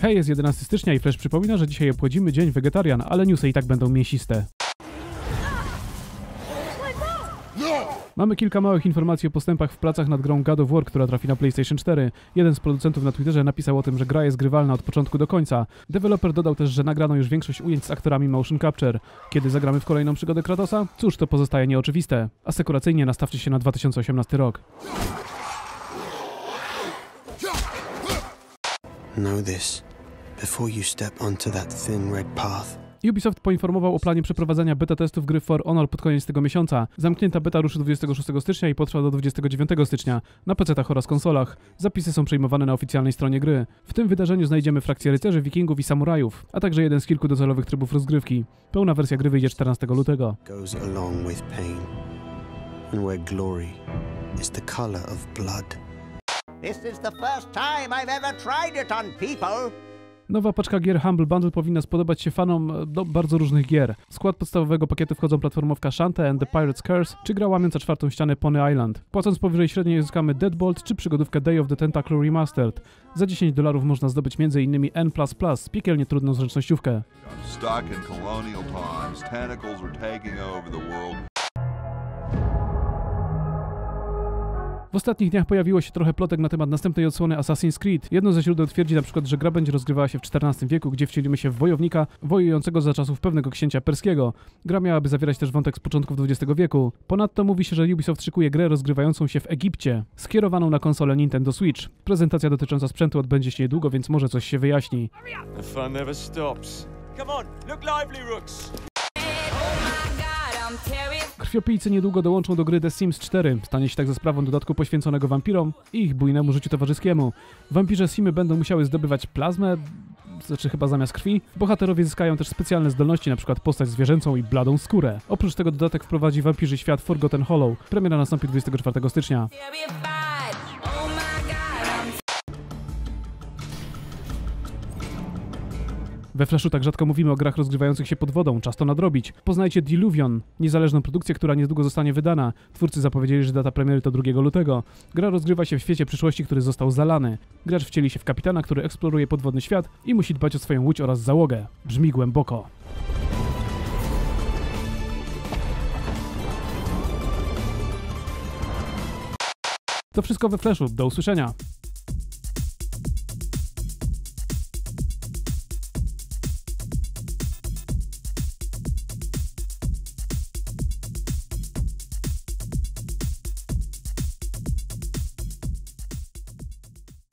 Hej, jest 11 stycznia i Flash przypomina, że dzisiaj obchodzimy Dzień Wegetarian, ale newsy i tak będą mięsiste. Mamy kilka małych informacji o postępach w pracach nad grą God of War, która trafi na PlayStation 4. Jeden z producentów na Twitterze napisał o tym, że gra jest grywalna od początku do końca. Deweloper dodał też, że nagrano już większość ujęć z aktorami motion capture. Kiedy zagramy w kolejną przygodę Kratosa? Cóż, to pozostaje nieoczywiste. Asekuracyjnie nastawcie się na 2018 rok. Know this before you step onto that thin red path. Ubisoft poinformował o planie przeprowadzenia beta testów gry For Honor pod koniec tego miesiąca. Zamknięta beta ruszy 26 stycznia i potrwa do 29 stycznia na PC-tach oraz konsolach. Zapisy są przyjmowane na oficjalnej stronie gry. W tym wydarzeniu znajdziemy frakcje rycerzy, wikingów i samurajów, a także jeden z kilku docelowych trybów rozgrywki. Pełna wersja gry wyjdzie 14 lutego. Goes along with pain, and where glory is the color of blood. This is the first time I've ever tried it on people. Nowa paczka gier Humble Bundle powinna spodobać się fanom bardzo różnych gier. W skład podstawowego pakietu wchodzą platformowka Shantae and the Pirate's Curse, czy gra łamiąca czwartą ścianę Pony Island. Płacąc powyżej średniej uzyskamy Deadbolt, czy przygodówkę Day of the Tentacle Remastered. Za $10 można zdobyć m.in. N++, piekielnie trudną zręcznościówkę. W ostatnich dniach pojawiło się trochę plotek na temat następnej odsłony Assassin's Creed. Jedno ze źródeł twierdzi na przykład, że gra będzie rozgrywała się w XIV wieku, gdzie wcielimy się w wojownika wojującego za czasów pewnego księcia perskiego. Gra miałaby zawierać też wątek z początków XX wieku. Ponadto mówi się, że Ubisoft szykuje grę rozgrywającą się w Egipcie, skierowaną na konsolę Nintendo Switch. Prezentacja dotycząca sprzętu odbędzie się niedługo, więc może coś się wyjaśni. The fun never stops. Come on, look lively, Rooks. Krwiopijcy niedługo dołączą do gry The Sims 4. Stanie się tak za sprawą dodatku poświęconego wampirom i ich bujnemu życiu towarzyskiemu. Wampirze Simy będą musiały zdobywać plazmę, znaczy chyba zamiast krwi. Bohaterowie zyskają też specjalne zdolności, np. postać zwierzęcą i bladą skórę. Oprócz tego dodatek wprowadzi wampirzy świat Forgotten Hollow. Premiera nastąpi 24 stycznia. We Flashu tak rzadko mówimy o grach rozgrywających się pod wodą, czas to nadrobić. Poznajcie Diluvion, niezależną produkcję, która niedługo zostanie wydana. Twórcy zapowiedzieli, że data premiery to 2 lutego. Gra rozgrywa się w świecie przyszłości, który został zalany. Gracz wcieli się w kapitana, który eksploruje podwodny świat i musi dbać o swoją łódź oraz załogę. Brzmi głęboko. To wszystko we Flashu, do usłyszenia.